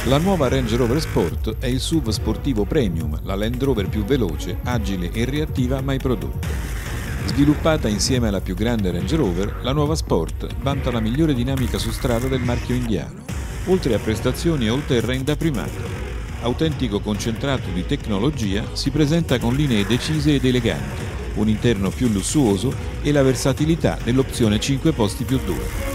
La nuova Range Rover Sport è il SUV sportivo premium, la Land Rover più veloce, agile e reattiva mai prodotta. Sviluppata insieme alla più grande Range Rover, la nuova Sport vanta la migliore dinamica su strada del marchio indiano, oltre a prestazioni all-terrain da primato. Autentico concentrato di tecnologia, si presenta con linee decise ed eleganti, un interno più lussuoso e la versatilità dell'opzione 5 posti più 2.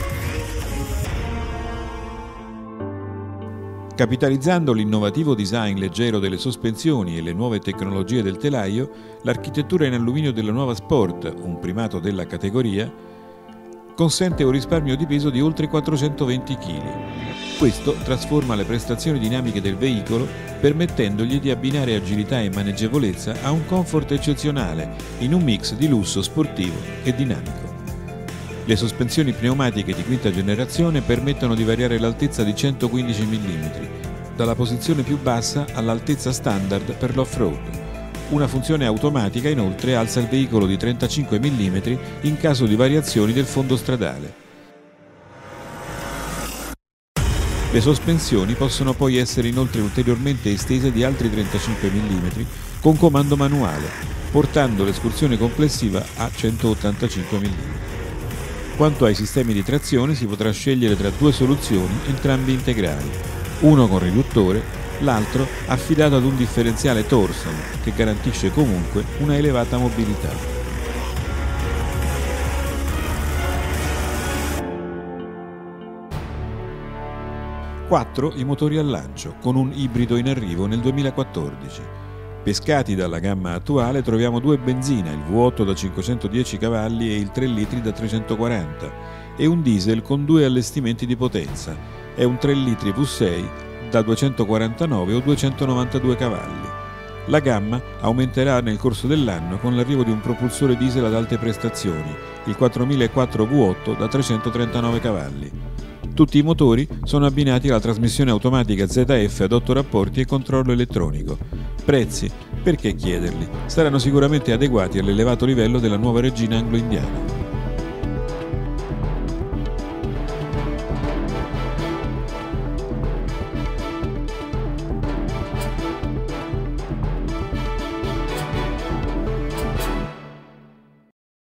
Capitalizzando l'innovativo design leggero delle sospensioni e le nuove tecnologie del telaio, l'architettura in alluminio della nuova Sport, un primato della categoria, consente un risparmio di peso di oltre 420 kg. Questo trasforma le prestazioni dinamiche del veicolo, permettendogli di abbinare agilità e maneggevolezza a un comfort eccezionale in un mix di lusso sportivo e dinamico. Le sospensioni pneumatiche di quinta generazione permettono di variare l'altezza di 115 mm, dalla posizione più bassa all'altezza standard per l'off-road. Una funzione automatica inoltre alza il veicolo di 35 mm in caso di variazioni del fondo stradale. Le sospensioni possono poi essere inoltre ulteriormente estese di altri 35 mm con comando manuale, portando l'escursione complessiva a 185 mm. Quanto ai sistemi di trazione si potrà scegliere tra due soluzioni, entrambi integrali, uno con riduttore, l'altro affidato ad un differenziale Torsen che garantisce comunque una elevata mobilità. 4 i motori al lancio, con un ibrido in arrivo nel 2014. Pescati dalla gamma attuale troviamo due benzina, il V8 da 510 cavalli e il 3 litri da 340, e un diesel con due allestimenti di potenza, è un 3 litri V6 da 249 o 292 cavalli. La gamma aumenterà nel corso dell'anno con l'arrivo di un propulsore diesel ad alte prestazioni, il 4004 V8 da 339 cavalli. Tutti i motori sono abbinati alla trasmissione automatica ZF ad 8 rapporti e controllo elettronico. Prezzi? Perché chiederli? Saranno sicuramente adeguati all'elevato livello della nuova regina anglo-indiana.